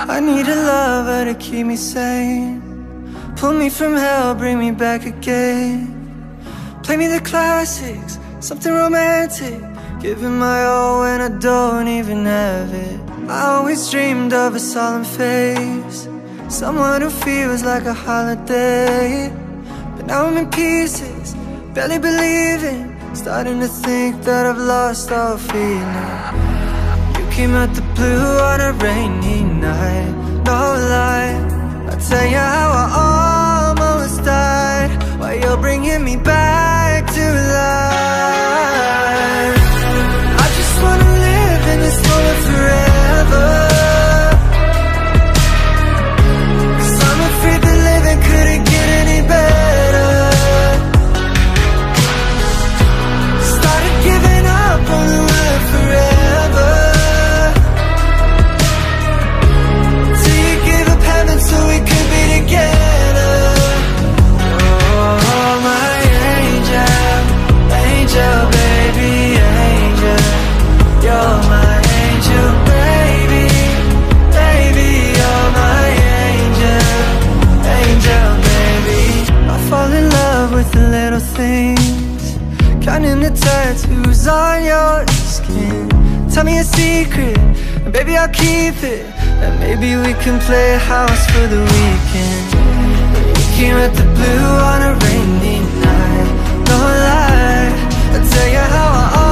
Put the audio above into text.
I need a lover to keep me sane, pull me from hell, bring me back again. Play me the classics, something romantic, giving my all when I don't even have it. I always dreamed of a solemn face, someone who feels like a holiday. But now I'm in pieces, barely believing, starting to think that I've lost all feeling. You came out the blue on a rainy night, no lie, I'll tell you how I almost died, while you're bringing me back to life. I just wanna live in this moment forever, 'cause I'm afraid that living couldn't get any better. Started giving up on the word forever, till you gave up heaven so we could be together. Oh, my angel, angel, baby, angel. You're my angel, baby, baby. You're my angel, angel, baby. I fall in love with the little things, counting the tattoos on your skin. Tell me a secret, and baby I'll keep it, and maybe we can play house for the weekend. We came at the blue on a rainy night, no lie, I'll tell you how I